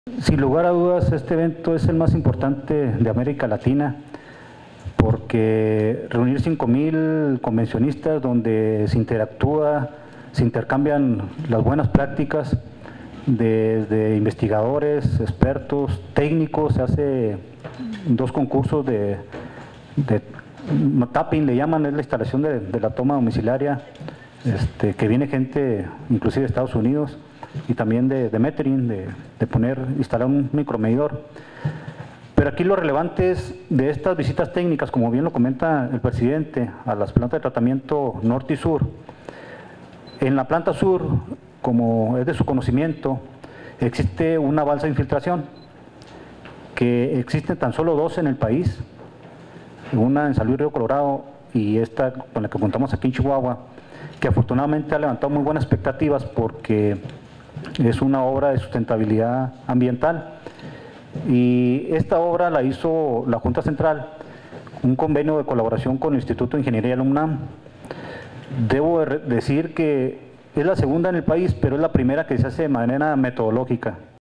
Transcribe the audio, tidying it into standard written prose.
Sin lugar a dudas, este evento es el más importante de América Latina, porque reunir 5,000 convencionistas donde se interactúa, se intercambian las buenas prácticas de investigadores, expertos, técnicos, se hace 2 concursos de tapping, le llaman, es la instalación de la toma domiciliaria, que viene gente inclusive de Estados Unidos, y también de metering, de instalar un micromedidor. Pero aquí lo relevante es de estas visitas técnicas, como bien lo comenta el presidente, a las plantas de tratamiento norte y sur. En la planta sur, como es de su conocimiento, existe una balsa de infiltración, que existen tan solo 2 en el país, una en San Luis Río Colorado y esta con la que contamos aquí en Chihuahua, que afortunadamente ha levantado muy buenas expectativas porque es una obra de sustentabilidad ambiental. Y esta obra la hizo la Junta Central, un convenio de colaboración con el Instituto de Ingeniería de la UNAM. Debo decir que es la segunda en el país, pero es la primera que se hace de manera metodológica.